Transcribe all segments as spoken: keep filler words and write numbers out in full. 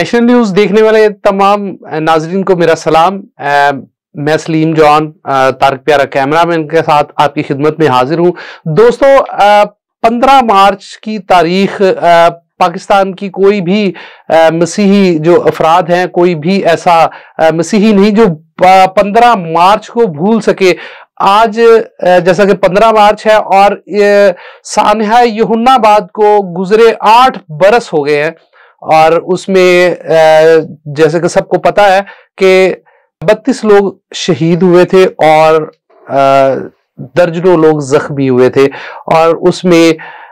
National news دیکھنے والے تمام ناظرین کو میرا سلام. میں سلیم جان طارق پیارا کیمرہ مین کے ساتھ آپ کی خدمت میں حاضر ہوں. دوستو, پندرہ مارچ کی تاریخ پاکستان کی کوئی بھی مسیحی جو افراد ہیں, کوئی بھی ایسا مسیحی نہیں جو پندرہ مارچ کو بھول سکے. آج جیسا کہ پندرہ مارچ ہے اور سانحہ یوحنا آباد کو گزرے آٹھ برس ہو گئے ہیں, اور اس میں جیسے کہ سب کو پتا ہے کہ بتیس لوگ شہید ہوئے تھے اور درجنوں لوگ زخمی ہوئے تھے, اور اس میں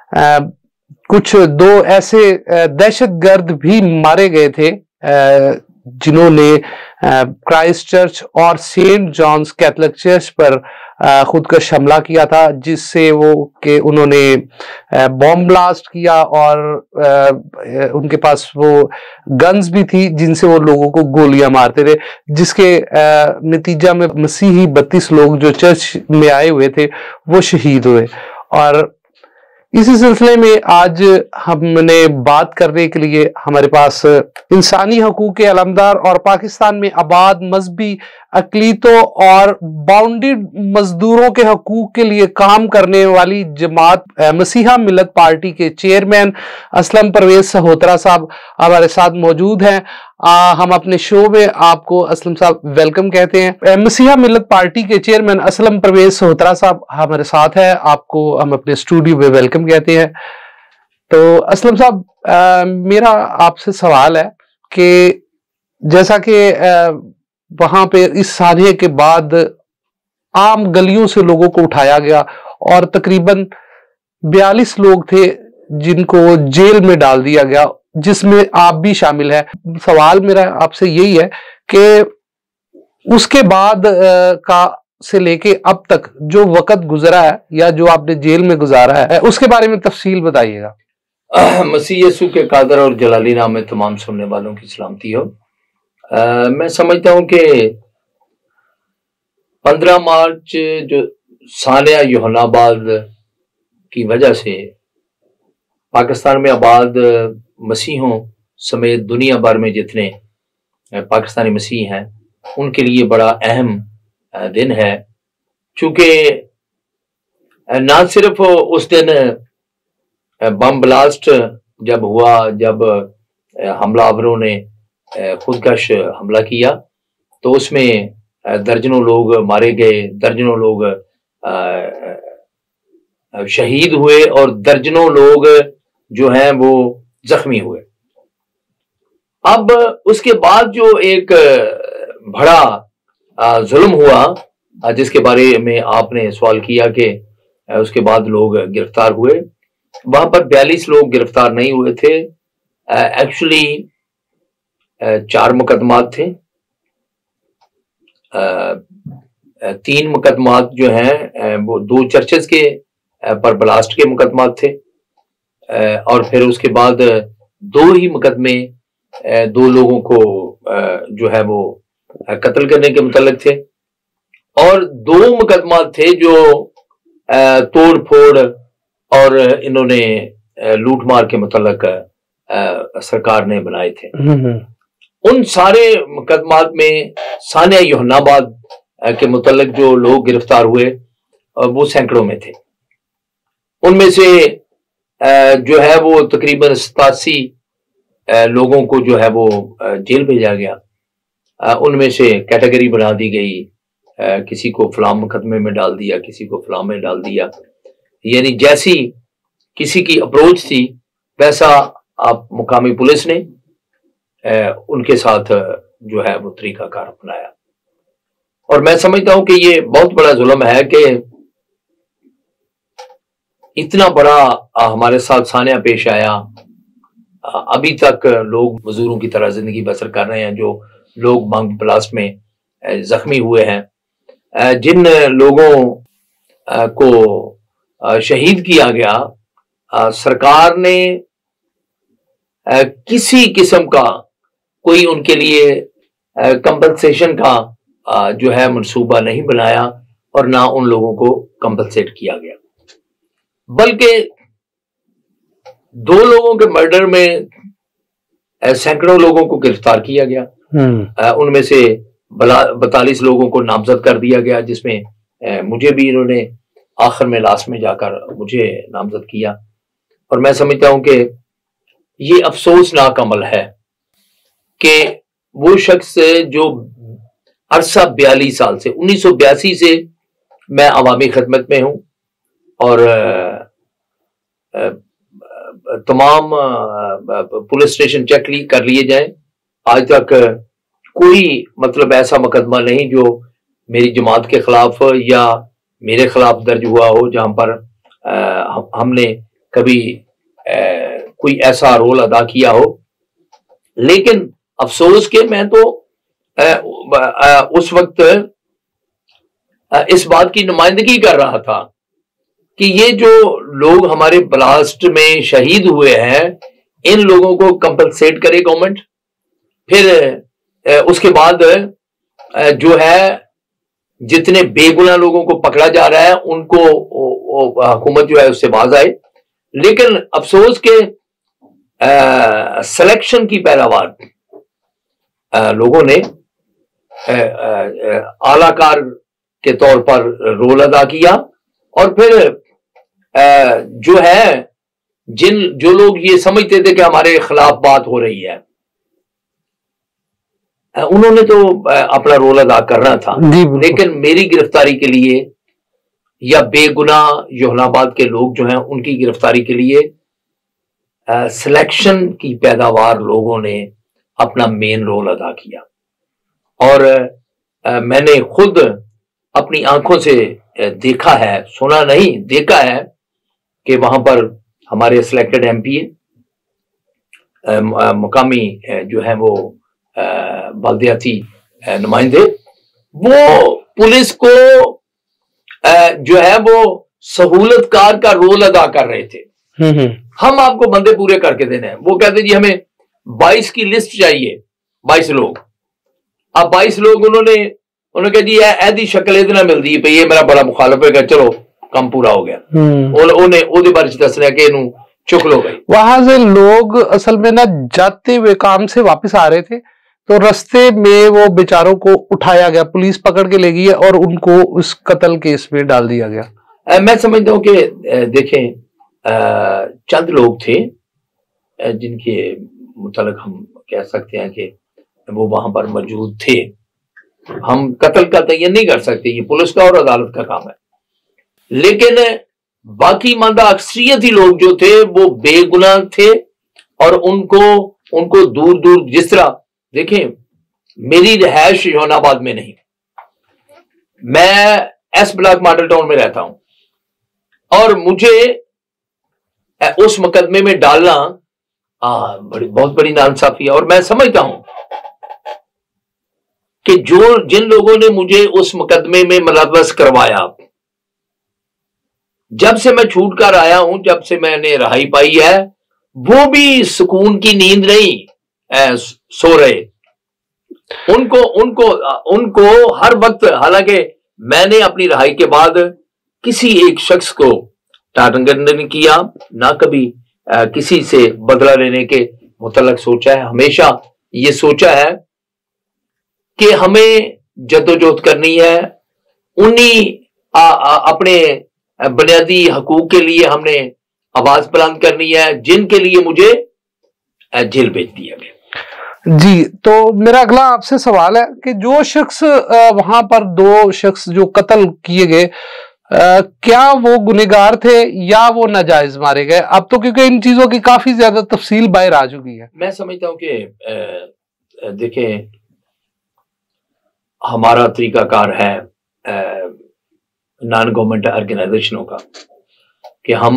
کچھ دو ایسے دہشت گرد بھی مارے گئے تھے جنہوں نے کرائسٹ چرچ اور سینٹ جانز کیتھولک چرچ پر خود کش حملہ کیا تھا, جس سے وہ کہ انہوں نے بوم بلاسٹ کیا اور ان کے پاس وہ گنز بھی تھی جن سے وہ لوگوں کو گولیاں مارتے تھے, جس کے نتیجہ میں مسیحی بتیس لوگ جو چرچ میں آئے ہوئے تھے وہ شہید ہوئے. اور اسی سلسلے میں آج ہم نے بات کرنے کے لیے ہمارے پاس انسانی حقوق کے علمدار اور پاکستان میں آباد مذہبی اقلیتوں اور باؤنڈیڈ مزدوروں کے حقوق کے لیے کام کرنے والی جماعت مسیحا ملت پارٹی کے چیئرمین اسلم پرویز سہوترا صاحب ہمارے ساتھ موجود ہیں. ہم اپنے شو میں آپ کو اسلم صاحب ویلکم کہتے ہیں. مسیحا ملت پارٹی کے چیئرمین اسلم پرویز سہوترا صاحب ہمارے ساتھ ہیں, آپ کو ہم اپنے اسٹوڈیو میں ویلکم کہتے ہیں. تو اسلم صاحب, میرا آپ سے سوال ہے کہ جیسا کہ وہاں پہ اس سانحے کے بعد عام گلیوں سے لوگوں کو اٹھایا گیا اور تقریباً بیالیس لوگ تھے جن کو جیل میں ڈال دیا گیا, جس میں آپ بھی شامل ہیں. سوال میرا آپ سے یہی ہے کہ اس کے بعد کا سے لے کے اب تک جو وقت گزرا ہے یا جو آپ نے جیل میں گزارا ہے اس کے بارے میں تفصیل بتائیے گا. مسیح یسوع کے قادر اور جلالی نام میں تمام سننے والوں کی سلامتی ہو. میں سمجھتا ہوں کہ پندرہ مارچ جو سانحہ یوحنا آباد کی وجہ سے پاکستان میں آباد مسیحوں سمیت دنیا بھر میں جتنے پاکستانی مسیح ہیں ان کے لیے بڑا اہم دن ہے, چونکہ نہ صرف اس دن بم بلاسٹ جب ہوا, جب حملہ آوروں نے خودکش حملہ کیا تو اس میں درجنوں لوگ مارے گئے, درجنوں لوگ شہید ہوئے اور درجنوں لوگ جو ہیں وہ زخمی ہوئے. اب اس کے بعد جو ایک بڑا ظلم ہوا جس کے بارے میں آپ نے سوال کیا کہ اس کے بعد لوگ گرفتار ہوئے, وہاں پر بیالیس لوگ گرفتار نہیں ہوئے تھے. ایکچولی چار مقدمات تھے, تین مقدمات جو ہیں وہ دو چرچز کے پر بلاسٹ کے مقدمات تھے, اور پھر اس کے بعد دو ہی مقدمے دو لوگوں کو جو ہے وہ قتل کرنے کے متعلق تھے, اور دو مقدمات تھے جو توڑ پھوڑ اور انہوں نے لوٹ مار کے متعلق سرکار نے بنائے تھے. ان سارے مقدمات میں سانحہ یوحنا آباد کے متعلق جو لوگ گرفتار ہوئے وہ سینکڑوں میں تھے. ان میں سے جو ہے وہ تقریباً ستاسی لوگوں کو جو ہے وہ جیل بھیجا گیا. ان میں سے کیٹیگری بنا دی گئی, کسی کو فلاں مقدمے میں ڈال دیا, کسی کو فلاں میں ڈال دیا, یعنی جیسی کسی کی اپروچ تھی ویسا آپ مقامی پولیس نے ان کے ساتھ جو ہے وہ طریقہ کار اپنایا. اور میں سمجھتا ہوں کہ یہ بہت بڑا ظلم ہے کہ اتنا بڑا ہمارے ساتھ سانحہ پیش آیا. ابھی تک لوگ مزدوروں کی طرح زندگی بسر کر رہے ہیں, جو لوگ بم بلاسٹ میں زخمی ہوئے ہیں, جن لوگوں کو شہید کیا گیا. سرکار نے کسی قسم کا کوئی ان کے لیے کمپنسیشن کا جو ہے منصوبہ نہیں بنایا اور نہ ان لوگوں کو کمپنسیٹ کیا گیا, بلکہ دو لوگوں کے مرڈر میں سینکڑوں لوگوں کو گرفتار کیا گیا، ان میں سے بتالیس لوگوں کو نامزد کر دیا گیا، جس میں مجھے بھی انہوں نے آخر میں لاسٹ میں جا کر مجھے نامزد کیا۔ اور میں سمجھتا ہوں کہ یہ افسوسناک عمل ہے کہ وہ شخص جو عرصہ بیالیس سال سے انیس سو بیاسی سے میں عوامی خدمت میں ہوں، اور تمام پولیس اسٹیشن چیک کر لیے جائیں، آج تک کوئی مطلب ایسا مقدمہ نہیں جو میری جماعت کے خلاف یا میرے خلاف درج ہوا ہو جہاں پر ہم نے کبھی کوئی ایسا رول ادا کیا ہو۔ لیکن افسوس کہ میں تو اس وقت اس بات کی نمائندگی کر رہا تھا کہ یہ جو لوگ ہمارے بلاسٹ میں شہید ہوئے ہیں ان لوگوں کو کمپنسیٹ کرے گورنمنٹ، پھر اس کے بعد جو ہے جتنے بے گناہ لوگوں کو پکڑا جا رہا ہے ان کو حکومت جو ہے اس سے باز آئے۔ لیکن افسوس کہ سلیکشن کی پیداوار لوگوں نے اعلی کار کے طور پر رول ادا کیا، اور پھر جو ہے جن جو لوگ یہ سمجھتے تھے کہ ہمارے خلاف بات ہو رہی ہے انہوں نے تو اپنا رول ادا کرنا تھا، لیکن میری گرفتاری کے لیے یا بے گناہ جوہن آباد کے لوگ جو ہیں ان کی گرفتاری کے لیے سلیکشن کی پیداوار لوگوں نے اپنا مین رول ادا کیا۔ اور میں نے خود اپنی آنکھوں سے دیکھا ہے، سنا نہیں دیکھا ہے کہ وہاں پر ہمارے سلیکٹڈ ایم پی مقامی جو ہیں وہ بلدیاتی نمائندے وہ پولیس کو جو ہے وہ سہولت کار کا رول ادا کر رہے تھے۔ ہم آپ کو بندے پورے کر کے دینے ہیں، وہ کہتے جی ہمیں بائیس کی لسٹ چاہیے، بائیس لوگ، اب بائیس لوگ انہوں نے انہوں نے کہا جی ایدی شکل اتنا ملتی ہے پہ یہ میرا بڑا مخالف ہے، چلو کم پورا ہو گیا، انہیں او دے بارے دس رہا کہ انہوں چک لو گئی۔ وہاں سے لوگ اصل میں نہ جاتے ہوئے کام سے واپس آ رہے تھے تو رستے میں وہ بیچاروں کو اٹھایا گیا، پولیس پکڑ کے لے گئی اور ان کو اس قتل کیس میں ڈال دیا گیا۔ میں سمجھتا ہوں کہ دیکھیں چند لوگ تھے جن کے متعلق ہم کہہ سکتے ہیں کہ وہ وہاں پر موجود تھے، ہم قتل کا تعین نہیں کر سکتے، یہ پولیس کا اور عدالت کا کام ہے، لیکن باقی ماندہ اکثریت ہی لوگ جو تھے وہ بے گناہ تھے، اور ان کو ان کو دور دور جس طرح دیکھیں میری رہائش جوہن آباد میں نہیں، میں ایس بلاک ماڈل ٹاؤن میں رہتا ہوں، اور مجھے اس مقدمے میں ڈالنا بڑی بہت بڑی ناانصافی ہے۔ اور میں سمجھتا ہوں کہ جو جن لوگوں نے مجھے اس مقدمے میں ملوث کروایا، جب سے میں چھوٹ کر آیا ہوں، جب سے میں نے رہائی پائی ہے، وہ بھی سکون کی نیند نہیں سو رہے، ان کو ان کو ان کو ہر وقت، حالانکہ میں نے اپنی رہائی کے بعد کسی ایک شخص کو ٹارگٹ نہیں کیا، نہ کبھی کسی سے بدلہ لینے کے متعلق سوچا ہے، ہمیشہ یہ سوچا ہے کہ ہمیں جدوجہد کرنی ہے، انہی اپنے بنیادی حقوق کے لیے ہم نے آواز بلند کرنی ہے جن کے لیے مجھے جیل بھیج دیا گیا۔ جی، تو میرا اگلا آپ سے سوال ہے کہ جو شخص وہاں پر دو شخص جو قتل کیے گئے، کیا وہ گنہگار تھے یا وہ ناجائز مارے گئے؟ اب تو کیونکہ ان چیزوں کی کافی زیادہ تفصیل باہر آ چکی ہے۔ میں سمجھتا ہوں کہ دیکھیں ہمارا طریقہ کار ہے نان گورنمنٹ آرگنائزیشنوں کا کہ ہم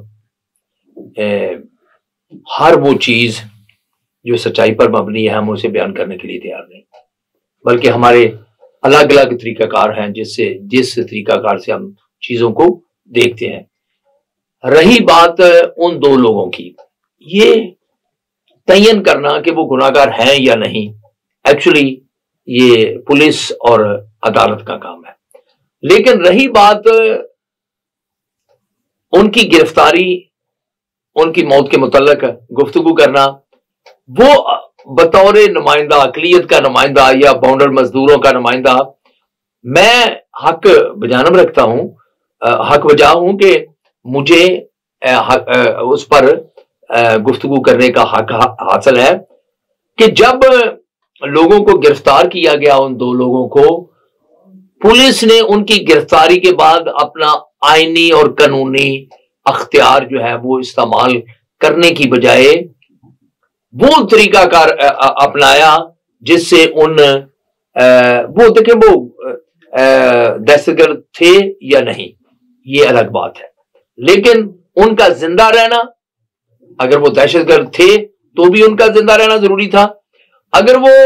ہر وہ چیز جو سچائی پر مبنی ہے ہم اسے بیان کرنے کے لیے تیار نہیں، بلکہ ہمارے الگ الگ طریقہ کار ہیں جس سے جس طریقہ کار سے ہم چیزوں کو دیکھتے ہیں۔ رہی بات ان دو لوگوں کی، یہ تعین کرنا کہ وہ گناہ گار ہیں یا نہیں، ایکچولی یہ پولیس اور عدالت کا کام ہے۔ لیکن رہی بات ان کی گرفتاری، ان کی موت کے متعلق گفتگو کرنا، وہ بطور نمائندہ اقلیت کا نمائندہ یا باؤنڈر مزدوروں کا نمائندہ میں حق بجانب رکھتا ہوں، حق بجا ہوں کہ مجھے اس پر گفتگو کرنے کا حق حاصل ہے کہ جب لوگوں کو گرفتار کیا گیا، ان دو لوگوں کو، پولیس نے ان کی گرفتاری کے بعد اپنا آئینی اور قانونی اختیار جو ہے وہ استعمال کرنے کی بجائے وہ طریقہ کار اپنایا جس سے ان وہ دیکھیں وہ دہشت گرد تھے یا نہیں یہ الگ بات ہے، لیکن ان کا زندہ رہنا، اگر وہ دہشت گرد تھے تو بھی ان کا زندہ رہنا ضروری تھا، اگر وہ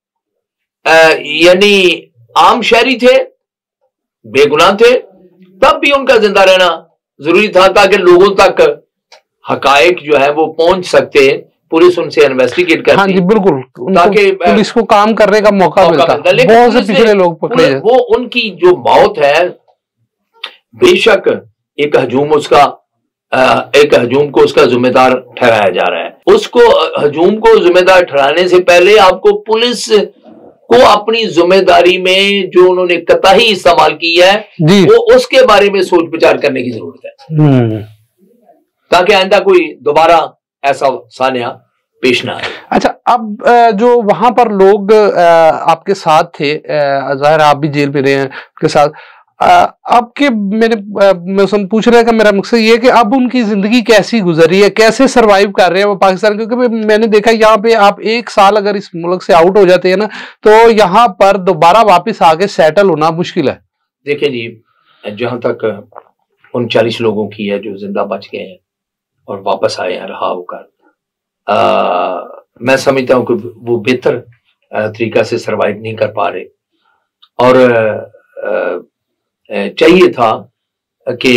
یعنی عام شہری تھے، بے گناہ تھے، تب بھی ان کا زندہ رہنا ضروری تھا تاکہ لوگوں تک حقائق جو ہے وہ پہنچ سکتے، پولیس ان سے انویسٹیگیٹ کرتی۔ ہاں جی بالکل، تاکہ پولیس کو کام کرنے کا موقع ملتا، بہت سے پچھلے لوگ پکڑے جاتے۔ وہ ان کی جو موت ہے، بے شک ایک ہجوم اس کا ایک ہجوم کو اس کا ذمہ دار ٹھہرایا جا رہا ہے، اس کو ہجوم کو ذمہ دار ٹھہرانے سے پہلے آپ کو پولیس کو اپنی ذمہ داری میں جو انہوں نے قطعی استعمال کی ہے جی وہ اس کے بارے میں سوچ بچار کرنے کی ضرورت ہے تاکہ آئندہ کوئی دوبارہ ایسا سانحہ پیش نہ آئے۔ اچھا، اب جو وہاں پر لوگ آپ کے ساتھ تھے، ظاہر آپ بھی جیل میں رہے ہیں کے ساتھ، اب کے میرے پوچھ رہے ہیں کہ میرا مقصد یہ ہے کہ اب ان کی زندگی کیسی گزری ہے، کیسے سروائیو کر رہے ہیں وہ پاکستان، کیونکہ میں نے دیکھا یہاں پہ آپ ایک سال اگر اس ملک سے آؤٹ ہو جاتے ہیں نا تو یہاں پر دوبارہ واپس آگے سیٹل ہونا مشکل ہے۔ دیکھیں جی، جہاں تک ان چالیس لوگوں کی ہے جو زندہ بچ گئے ہیں اور واپس آئے ہیں رہا ہو کر، میں سمجھتا ہوں کہ وہ بہتر طریقہ سے سروائیو نہیں کر پا رہے، اور چاہیے تھا کہ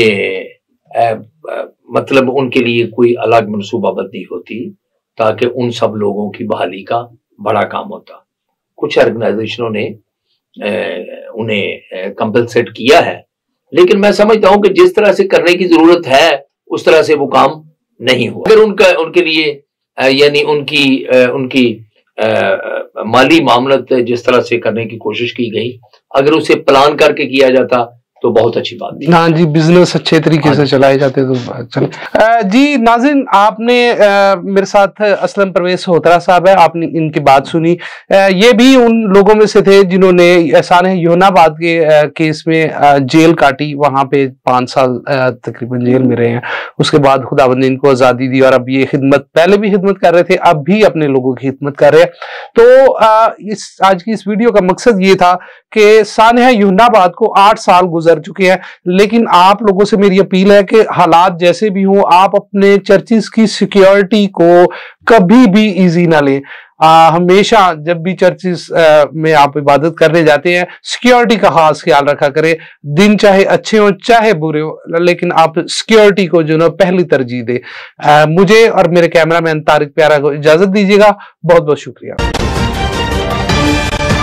مطلب ان کے لیے کوئی الگ منصوبہ بندی ہوتی تاکہ ان سب لوگوں کی بحالی کا بڑا کام ہوتا۔ کچھ آرگنائزیشنوں نے انہیں کمپنسیٹ کیا ہے، لیکن میں سمجھتا ہوں کہ جس طرح سے کرنے کی ضرورت ہے اس طرح سے وہ کام نہیں ہوا۔ اگر ان کا ان کے لیے یعنی ان کی ان کی مالی معاملت جس طرح سے کرنے کی کوشش کی گئی، اگر اسے پلان کر کے کیا جاتا تو بہت اچھی بات تھی۔ ہاں جی، بزنس اچھے طریقے سے چلائے جاتے تو چلے۔ جی ناظرین، آپ نے میرے ساتھ اسلم پرویز سہوترا صاحب ہے، آپ نے ان کی بات سنی، یہ بھی ان لوگوں میں سے تھے جنہوں نے سانحہ یونا آباد کے کیس میں جیل کاٹی، وہاں پہ پانچ سال تقریباً جیل میں رہے ہیں، اس کے بعد خداوند نے ان کو آزادی دی اور اب یہ خدمت، پہلے بھی خدمت کر رہے تھے، اب بھی اپنے لوگوں کی خدمت کر رہے ہیں۔ تو اس آج کی اس ویڈیو کا مقصد یہ تھا کہ سانحہ یونا آباد کو آٹھ سال گزر چکے ہیں، لیکن آپ لوگوں سے میری اپیل ہے کہ حالات جیسے بھی ہوں، آپ اپنے چرچز کی سیکیورٹی کو کبھی بھی ایزی نہ لیں۔ ہمیشہ جب بھی چرچز میں آپ عبادت کرنے جاتے ہیں، سیکیورٹی کا خاص خیال رکھا کریں، دن چاہے اچھے ہوں چاہے برے ہوں، لیکن آپ سیکیورٹی کو جو نا پہلی ترجیح دیں۔ مجھے اور میرے کیمرہ مین طارق پیارا کو اجازت دیجیے گا، بہت بہت شکریہ۔